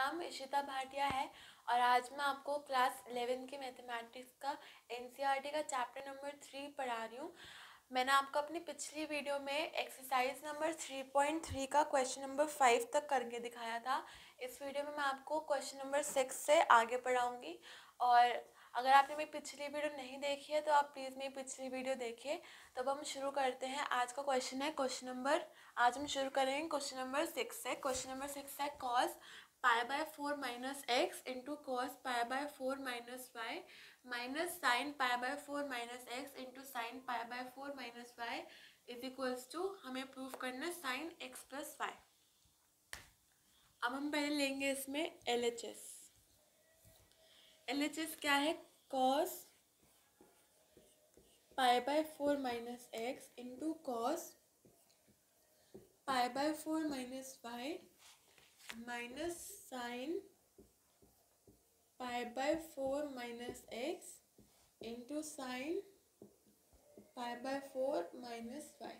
नाम इशिता भाटिया है और आज मैं आपको क्लास 11 के मैथमेटिक्स का एनसीईआरटी का चैप्टर नंबर 3 पढ़ा रही हूँ। मैंने आपको अपनी पिछली वीडियो में एक्सरसाइज नंबर 3.3 का क्वेश्चन नंबर 5 तक करके दिखाया था। इस वीडियो में मैं आपको क्वेश्चन नंबर 6 से आगे पढ़ाऊँगी और अगर आपने मेरी पिछली वीडियो नहीं देखी है तो आप प्लीज़ मेरी पिछली वीडियो देखिए। तब हम शुरू करते हैं। आज का क्वेश्चन है आज हम शुरू करेंगे क्वेश्चन नंबर 6 से। क्वेश्चन नंबर 6 है cos π/4 minus x into cos π/4 minus y minus sine π/4 minus x into sine π/4 minus y is equals to, हमें प्रूव करना है साइन एक्स प्लस वाई। अब हम पहले लेंगे इसमें LHS। LHS क्या है? Cos π/4 minus x into cos π/4 minus y minus sine π/4 minus x into sine π/4 minus y.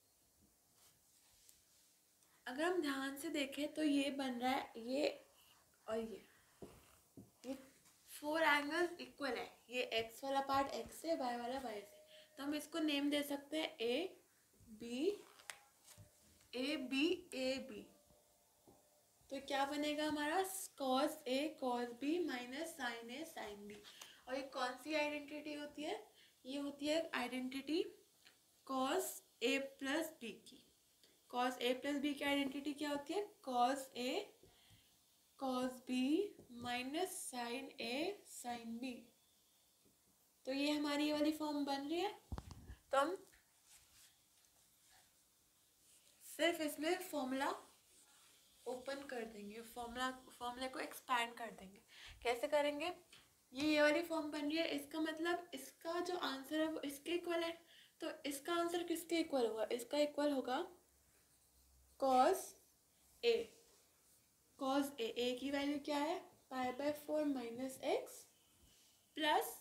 अगर हम ध्यान से देखें तो ये बन रहा है ये और ये 4 एंगल्स इक्वल है। ये x वाला पार्ट x से, y वाला y से, तो हम इसको नेम दे सकते हैं A B A B। तो क्या बनेगा हमारा? cos A cos B minus sine A sine B। और ये कौन सी आइडेंटिटी होती है? ये होती है identity cos A plus B की। cos A प्लस B की आइडेंटिटी क्या होती है? cos A cos B minus sine A sine B। तो ये हमारी ये वाली फॉर्म बन रही है। तो हम सिर्फ इसमें फॉर्मूला ओपन कर देंगे, फॉर्मूले को एक्सपैंड कर देंगे। कैसे करेंगे? ये वाली फॉर्म बन रही है, इसका मतलब इसका जो आंसर है वो इसके इक्वल है। तो इसका आंसर किसके इक्वल होगा? इसका इक्वल होगा cos A। cos A की वैल्यू क्या है? π/4 माइनस एक्स प्लस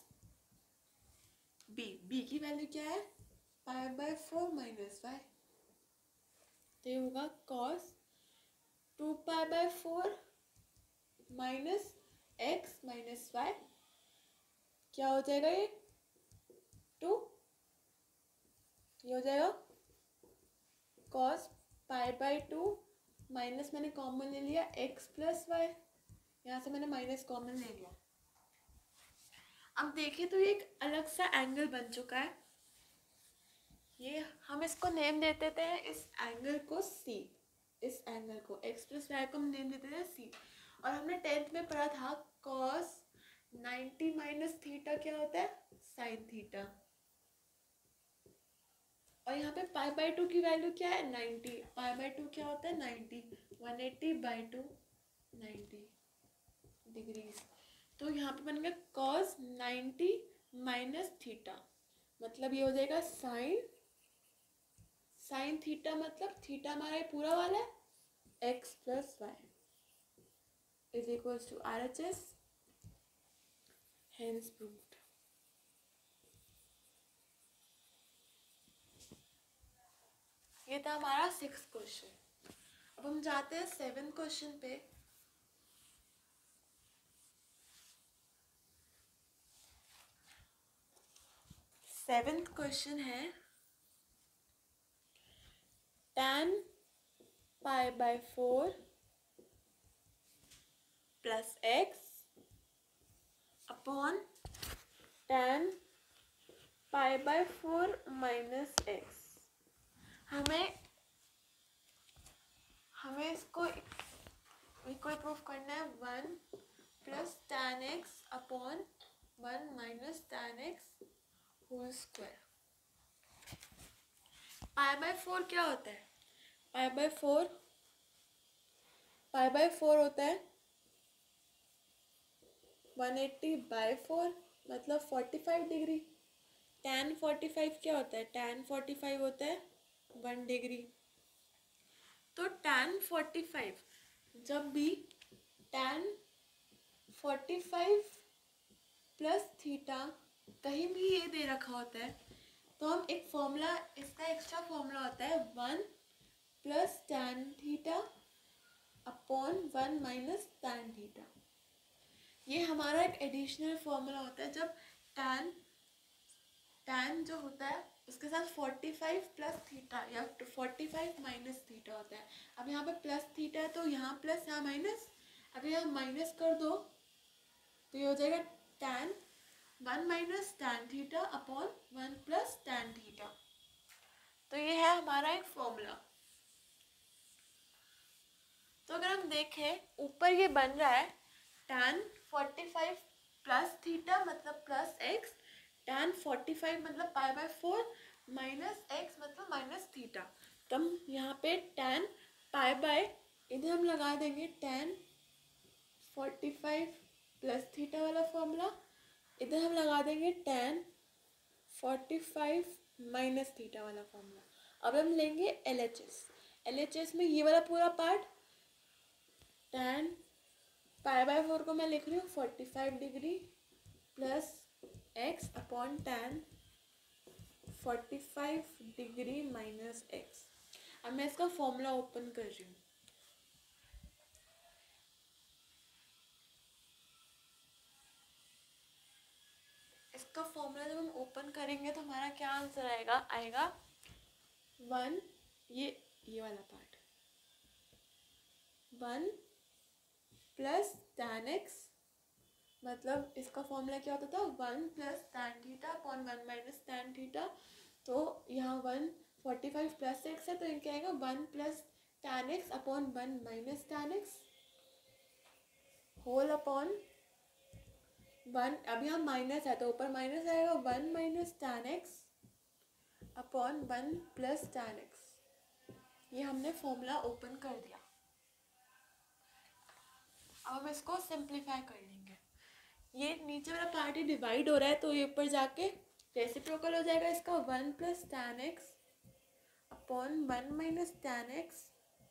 B की वैल्यू क्या है? π/4 माइनस वाई। तो ये होगा cos 2π/4 minus x minus y. क्या हो जाएगा? ये 2, ये हो जाएगा cos π/2 माइनस, मैंने कॉमन ले लिया x प्लस वाई, यहाँ से मैंने माइनस कॉमन ले लिया। अब देखिए तो ये एक अलग सा एंगल बन चुका है। ये हम इसको नेम देते थे, इस एंगल को C। इस एंगल को x प्लस वाई को हम नेम देते थे C। और हमने 10th में पढ़ा था cos 90 माइनस थीटा क्या होता है? Sine theta. और यहाँ पे π/2 की वैल्यू क्या है? 90। π/2 क्या होता है? 90। 180/2 90 डिग्रीज। तो यहाँ पे बन गया cos 90 माइनस थीटा, मतलब ये हो जाएगा साइन थीटा, मतलब थीटा हमारा ये पूरा वाला है x plus y is equals to RHS, hence proved. ये था हमारा 6th क्वेश्चन। अब हम जाते हैं 7th क्वेश्चन पे। सेवेंथ क्वेश्चन है tan π/4 plus x upon tan π/4 minus x. हमें इसको प्रूफ करना है 1 plus tan x upon 1 minus tan x whole square. π/4 क्या होता है? π/4 होता है 180/4 मतलब 45 डिग्री। tan 45 क्या होता है? tan 45 होता है 1 डिग्री। तो tan 45, जब भी tan 45 प्लस थीटा कहीं भी ये दे रखा होता है तो हम एक फॉर्मूला, इसका एक्स्ट्रा फॉर्मूला होता है 1 plus tan theta upon 1 minus tan theta. ये हमारा एक एडिशनल फॉर्मूला होता है जब tan जो होता है उसके साथ 45 प्लस थीटा या 45 माइनस थीटा होता है। अब यहाँ पे प्लस थीटा है तो यहाँ प्लस यहाँ माइनस, अगर यहाँ माइनस कर दो तो ये हो जाएगा tan 1 minus tan theta upon 1 plus tan theta. तो ये है हमारा एक फॉर्मूला। तो अगर हम देखें ऊपर ये बन रहा है tan 45 प्लस थीटा मतलब प्लस एक्स, tan 45 मतलब π/4 माइनस एक्स मतलब माइनस थीटा। तो हम यहाँ पे tan π/, इधर हम लगा देंगे tan 45 प्लस थीटा वाला फॉर्मूला, इधर हम लगा देंगे tan 45 माइनस थीटा वाला फॉर्मूला। अब हम लेंगे LHS में ये वाला पूरा पार्ट tan π/4 को मैं लिख रही हूँ 45 degree plus x upon tan 45 degree minus x. अब मैं इसका फॉर्मूला ओपन कर रही हूँ। इसका फॉर्मूला जब हम ओपन करेंगे तो हमारा क्या आंसर आएगा 1, ये वाला पार्ट 1 प्लस tan x, मतलब इसका फॉर्मूला क्या होता था 1 plus tan theta upon 1 minus tan theta. तो यहाँ 1 45 प्लस एक्स है तो इनके आएगा 1 plus tan x upon 1 minus tan x whole upon 1। अब यहाँ माइनस है तो ऊपर माइनस आएगा 1 minus tan x upon 1 plus tan x। ये हमने फॉर्मूला ओपन कर दिया। अब हम इसको सिंप्लीफाई कर लेंगे। ये नीचे वाला पार्ट ही डिवाइड हो रहा है तो ये ऊपर जाके रेसिप्रोकल हो जाएगा इसका 1 plus tan x upon 1 minus tan x।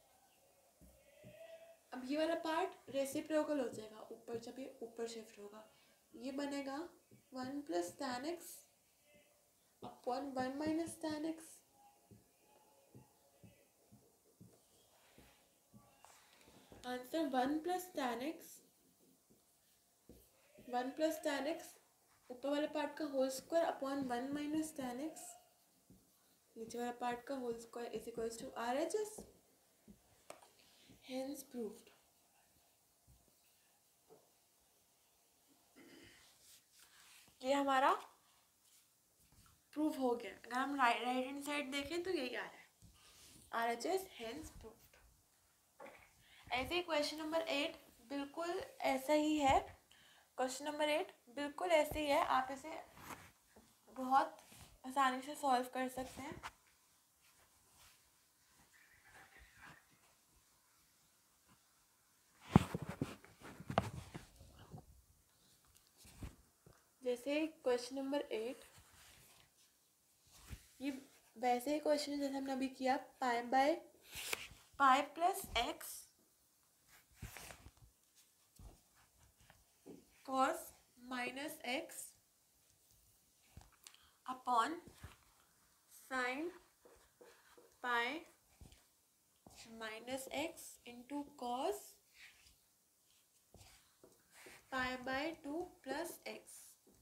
अब ये वाला पार्ट रेसिप्रोकल हो जाएगा ऊपर, जब ये ऊपर शिफ्ट होगा ये बनेगा 1 plus tan x upon 1 minus tan x। Answer 1 plus tan x, 1 plus tan x ऊपर वाले पार्ट का whole square upon 1 minus tan x नीचे वाला पार्ट का whole square is equals to RHS। Hence proved. ये हमारा प्रूव हो गया। अगर हम राइट हैंड साइड देखें तो यही आ रहा है RHS हेंस प्रूव्ड। ऐसे ही क्वेश्चन नंबर 8 बिल्कुल ऐसा ही है। क्वेश्चन नंबर 8 बिल्कुल ऐसे ही है, आप इसे बहुत आसानी से सॉल्व कर सकते हैं। जैसे क्वेश्चन नंबर 8 ये वैसे ही क्वेश्चन है जैसे हमने अभी किया pi plus x cos minus x upon sine pi minus x into cos π/2 plus x.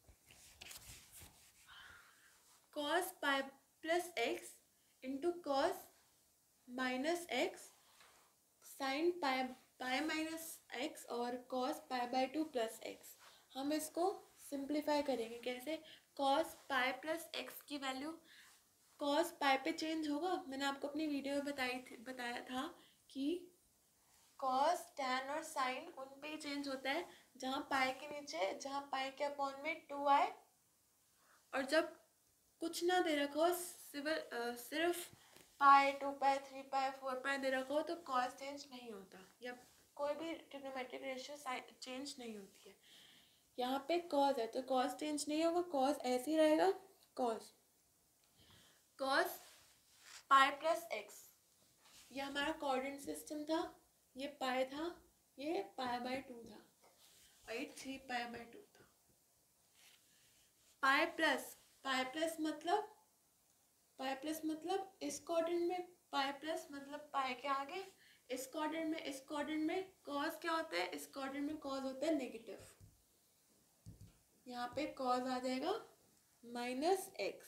Cos pi plus x into cos minus x sine pi minus x और कॉस π/2 प्लस एक्स। हम इसको simplify करेंगे कैसे? Cos pi plus x की value cos pi पे change होगा। मैंने आपको अपनी वीडियो में बताया था कि कॉस टैन और साइन उन पे ही चेंज होता है जहाँ पाई के नीचे, जहाँ पाई के अपॉन में 2 आए और जब कुछ ना दे रखा हो, सिर्फ पाई, 2 पाई, 3 पाई, 4 पाई दे रखा हो तो कॉस चेंज नहीं होता या कोई भी ट्रिग्नोमेट्रिक रेशियो चेंज नहीं होती है। यहाँ पे कॉस है तो कॉस चेंज नहीं होगा, कॉस ऐसे ही रहेगा। कॉस पाई प्लस एक्स, ये हमारा कोऑर्डिनेट सिस्टम था, ये पाई था, ये π/2 था और ये 3π/2 था। पाई प्लस मतलब इस कोऑर्डिनेट में पाई प्लस मतलब पाई के आगे इस क्वाड्रेंट में कॉस क्या होता है, इस क्वाड्रेंट में कॉस होता है नेगेटिव। यहाँ पे कॉस आ जाएगा -x,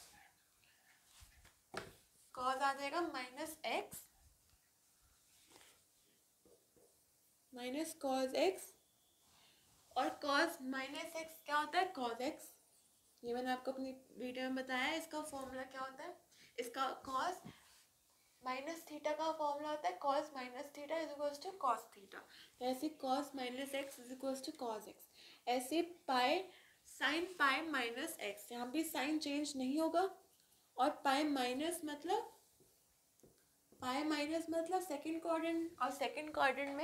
कॉस आ जाएगा -x माइनस कॉस x, और cos -x क्या होता है, cos x। ये मैंने आपको अपनी वीडियो में बताया है। इसका फॉर्मूला क्या होता है, इसका cos -थीटा का फॉर्मूला होता है cos -थीटा is equals to cos theta. तो ऐसे cos -x is equals to cos x, ऐसे पाई sin पाई -x, यहाँ भी साइन चेंज नहीं होगा, और पाई माइनस मतलब सेकंड क्वाड्रेंट, और सेकंड क्वाड्रेंट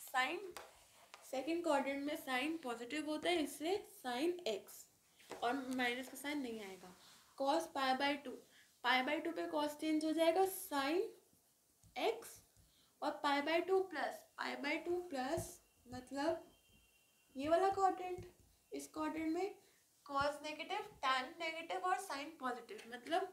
में साइन पॉजिटिव होता है, इसलिए साइन x, और माइनस का साइन नहीं आएगा। cos π/2, π/2 पे cos चेंज हो जाएगा साइन x, और π/2 प्लस मतलब ये वाला क्वाड्रेंट, इस क्वाड्रेंट में cos नेगेटिव, tan नेगेटिव और साइन पॉजिटिव, मतलब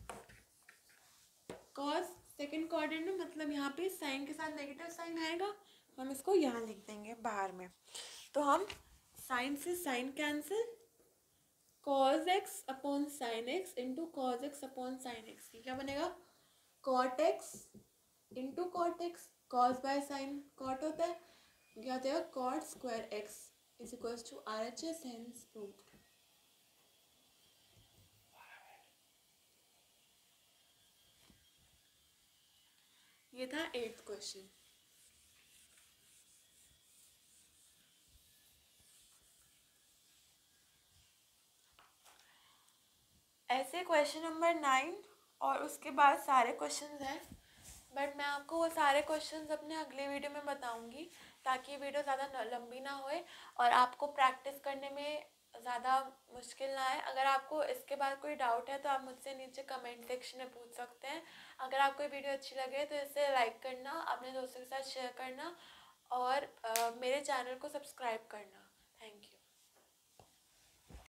cos सेकंड क्वाड्रेंट में, मतलब यहाँ पे साइन के साथ नेगेटिव साइन आएगा, हम इसको यहाँ लिख देंगे बाहर में। तो हम साइन से sine cancel, cos x upon sine x into cos x upon sine x, ये क्या बनेगा, cot x into cot x, cos by sine cot होता है, क्या हो जाएगा cot square x is equals to RHS, hence proved. ये था 8th क्वेश्चन। ऐसे क्वेश्चन नंबर 9 और उसके बाद सारे क्वेश्चंस हैं, बट मैं आपको वो सारे क्वेश्चंस अपने अगले वीडियो में बताऊंगी, ताकि वीडियो ज़्यादा लंबी ना होए और आपको प्रैक्टिस करने में ज़्यादा मुश्किल ना आए। अगर आपको इसके बाद कोई डाउट है तो आप मुझसे नीचे कमेंट सेक्शन में पूछ सकते हैं। अगर आपको वीडियो अच्छी लगे तो इसे लाइक करना, अपने दोस्तों के साथ शेयर करना, और मेरे चैनल को सब्सक्राइब करना। Thank you.